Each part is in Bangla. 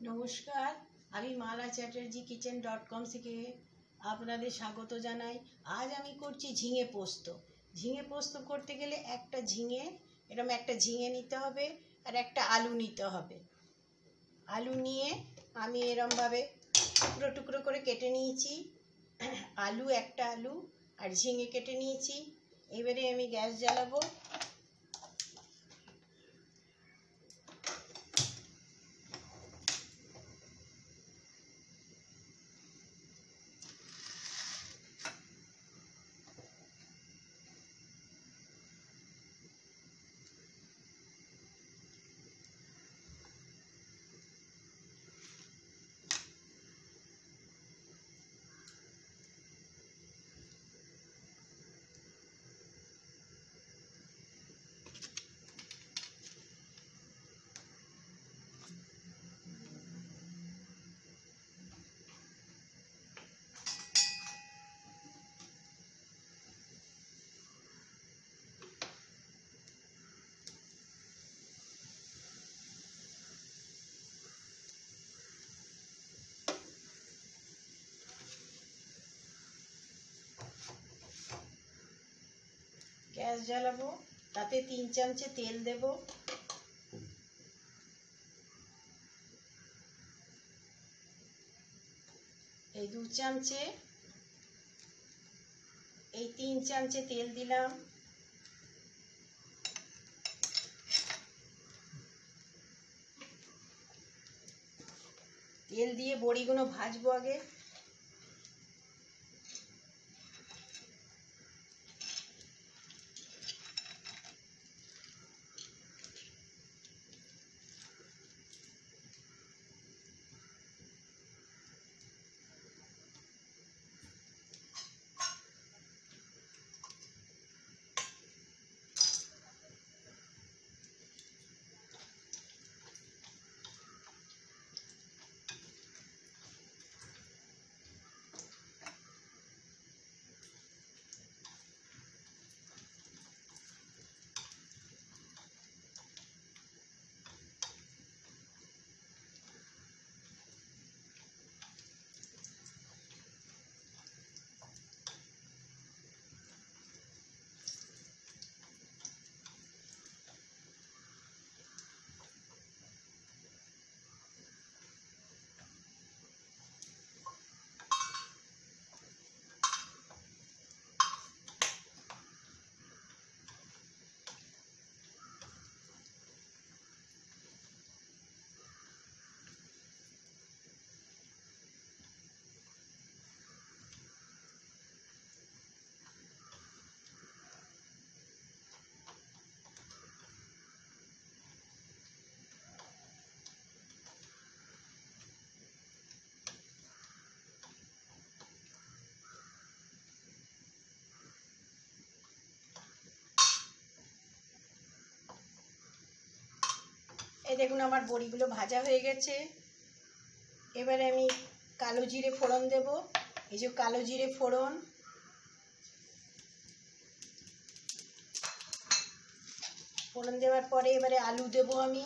নমস্কার, আমি মালা চ্যাটার্জি কিচেন.com থেকে আপনাদের স্বাগত জানাই। আজ আমি করছি ঝিঙে পোস্ত। ঝিঙে পোস্ত করতে গেলে একটা ঝিঙে নিতে হবে আর একটা আলু নিতে হবে। আলু নিয়ে আমি এরমভাবে টুকরো টুকরো করে কেটে নিয়েছি। একটা আলু আর ঝিঙে কেটে নিয়েছি। এবারে আমি গ্যাস জ্বালাবো। গ্যাস জ্বালাবো, তাতে 3 চামচে তেল দেব। এই 2 চামচে, এই 3 চামচে তেল দিলাম। তেল দিয়ে বড়িগুলো ভাজবো আগে। এই দেখুন আমার বড়িগুলো ভাজা হয়ে গেছে। এবারে আমি কালো জিরে ফোড়ন দেব। এই যে কালো জিরে ফোড়ন, ফোড়ন দেওয়ার পরে এবারে আলু দেব আমি।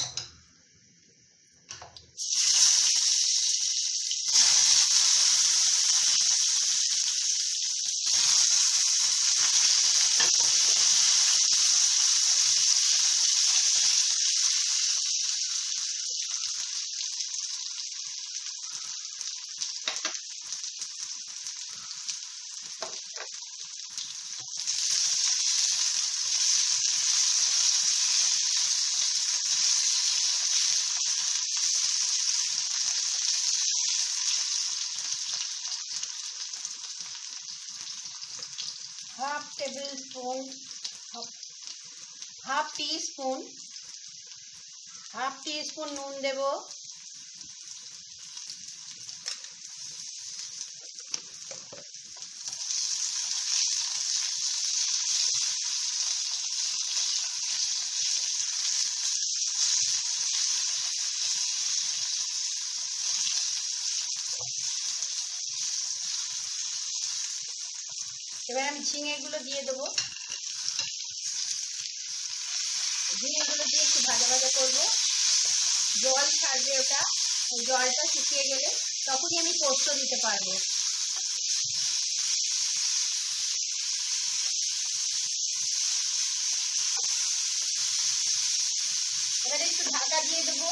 হাফ টি স্পুন নুন দেব। এবার আমি ঝিঙেগুলো দিয়ে দেবো। ঝিঙেগুলো দিয়ে একটু ভাজা ভাজা করবো। জল ছাড়বে ওটা। জলটা শুকিয়ে গেলে তখনই আমি পোস্ত দিতে পারবো। এবারে একটু ঢাকা দিয়ে দেবো।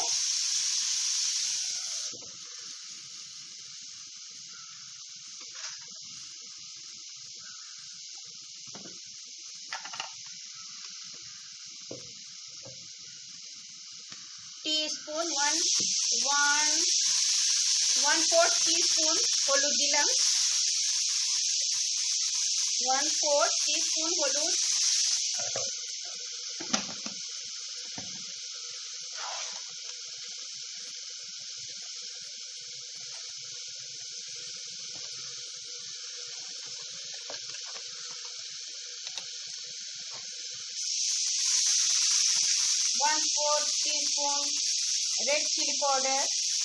टीस्पून 1/4 टीस्पून হলুদ দিলাম। 1/4 टीस्पून হলুদ। वन-4 टीस्पून रेड चिली पाउडर।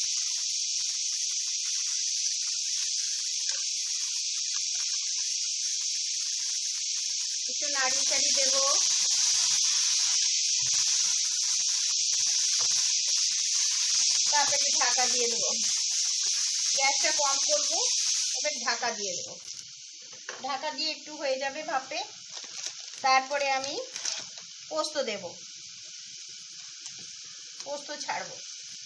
একটু নাড়িয়ে চাড়িয়ে দেবো। তারপরে ঢাকা দিয়ে দেবো। গ্যাসটা কম করবো, এবার ঢাকা দিয়ে দেবো। ঢাকা দিয়ে একটু হয়ে যাবে ভাপে, তারপরে আমি পোস্ত দেব, পোস্ত ছাড়বো।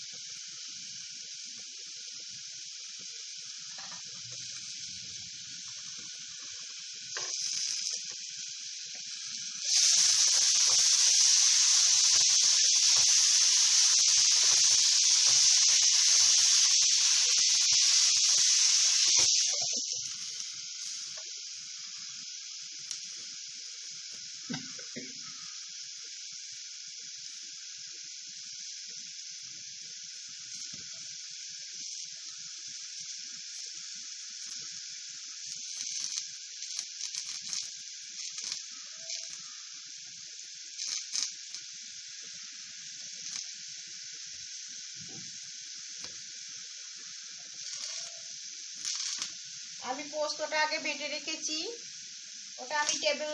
আমি পোস্তটা আগে বেটে রেখেছি, ওটা আমি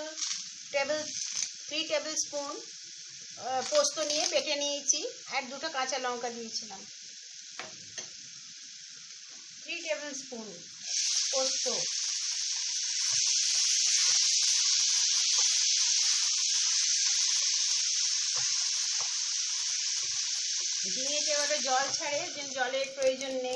3 টেবিল স্পুন পোস্ত নিয়ে বেটে নিয়েছি, আর 2টা কাঁচা লঙ্কা দিয়েছিলাম। 3 টেবিল স্পুন পোস্ত। ঝিঙেতে এবারে জল ছাড়ে, জলের প্রয়োজন নেই।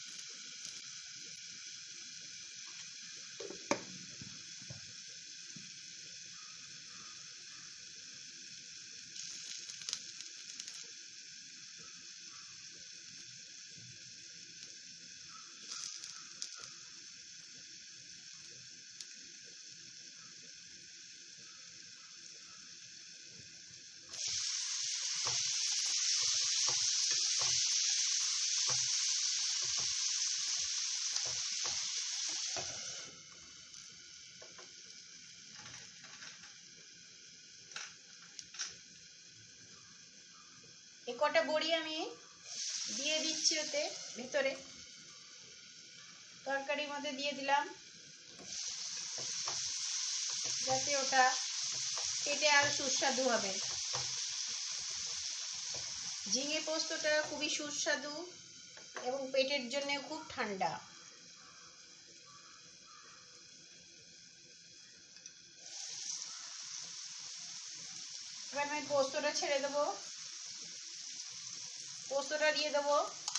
এই কটা বড়ি আমি দিয়ে দিচ্ছি ওতে, ভেতরে তরকারির মধ্যে দিয়ে দিলাম, যাতে ওটা পেটে আরো সুস্বাদু হবে। ঝিঙে পোস্তটা খুবই সুস্বাদু এবং পেটের জন্য খুব ঠান্ডা। এবার আমি পোস্তটা ছেড়ে দেবো, পোস্তটা দিয়ে দেবো।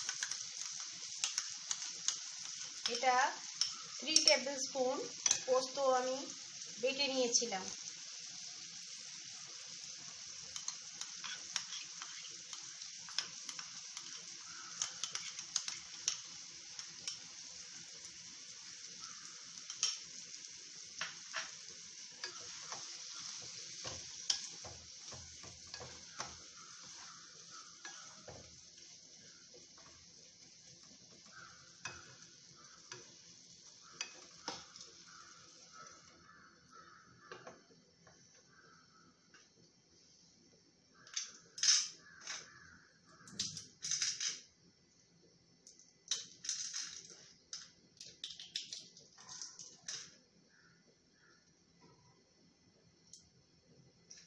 এটা 3 টেবিল স্পুন পোস্ত আমি বেটে নিয়েছিলাম।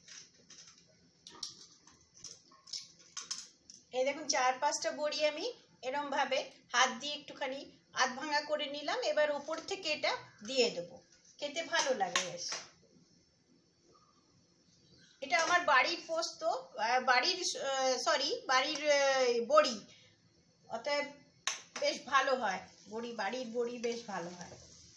এই দেখুন 4-5টা বড়ি আমি এরম ভাবে হাত দিয়ে একটুখানি আধ ভাঙা করে নিলাম। এবার উপর থেকে এটা দিয়ে দেবো, খেতে ভালো লাগে বেশ। এটা আমার বাড়ির পোস্ত, বাড়ির বড়ি, অতএব বেশ ভালো হয়। বাড়ির বড়ি বেশ ভালো হয়।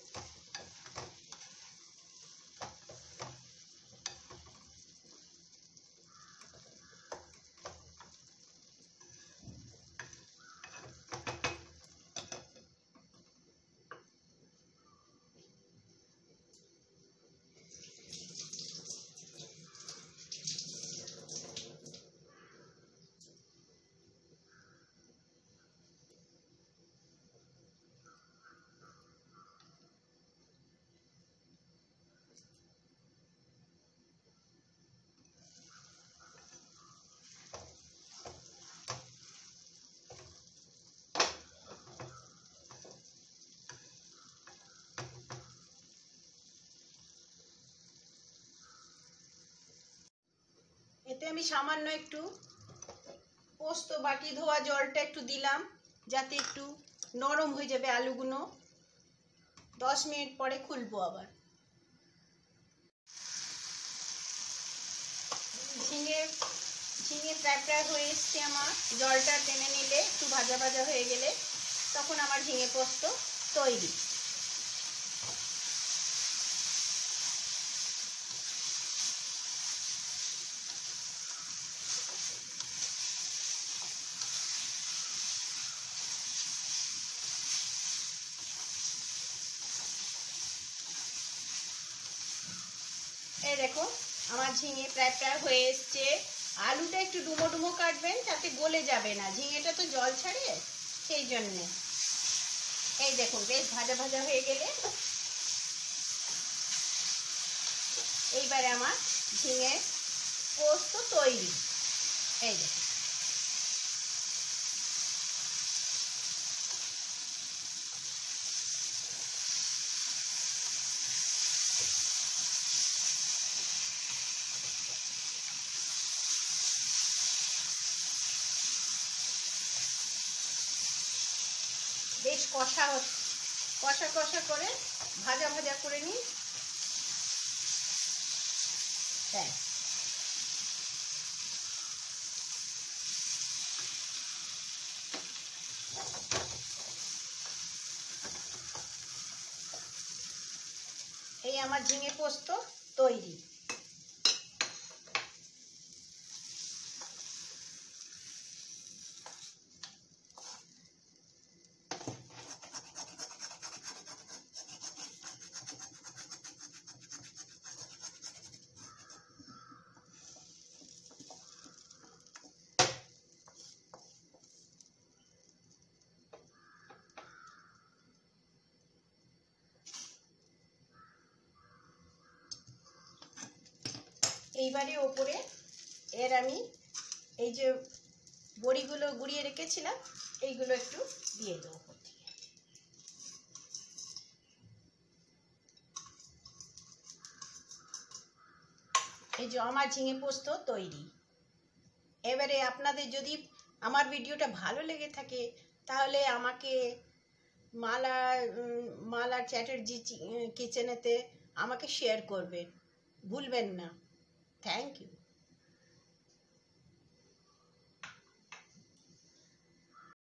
এতে আমি সামান্য একটু পোস্ত বাটি ধোয়া জলটা একটু দিলাম, যাতে একটু নরম হয়ে যাবে আলুগুলো। 10 মিনিট পরে খুলবো আবার। ঝিঙে প্রায় প্রায় হয়ে এসছে আমার। জলটা টেনে নিলে, একটু ভাজা ভাজা হয়ে গেলে তখন আমার ঝিঙে পোস্ত তৈরি। এই দেখো আমার ঝিঙে প্রায় প্রায় হয়ে এসছে। আলুটা একটু ডুমো ডুমো কাটবেন, তাতে গলে যাবে না, ঝিঙেটা তো জল ছাড়ে, সেই জন্যে। এই দেখুন বেশ ভাজা ভাজা হয়ে গেলে এইবারে আমার ঝিঙে পোস্ত তৈরি। এই দেখুন বেশ কষা কষা করে ভাজা ভাজা করে নিই। এই আমার ঝিঙে পোস্ত তৈরি। এইবারে ওপরে আমি এই যে বড়িগুলো গুঁড়িয়ে রেখেছিলাম, এইগুলো একটু দিয়ে দেবো উপর থেকে। এই যে আমার ঝিঙে পোস্ত তৈরি। এবারে আপনাদের যদি আমার ভিডিওটা ভালো লেগে থাকে, তাহলে আমাকে মালা চ্যাটার্জি কিচেনেতে আমাকে শেয়ার করবেন, ভুলবেন না। Thank you.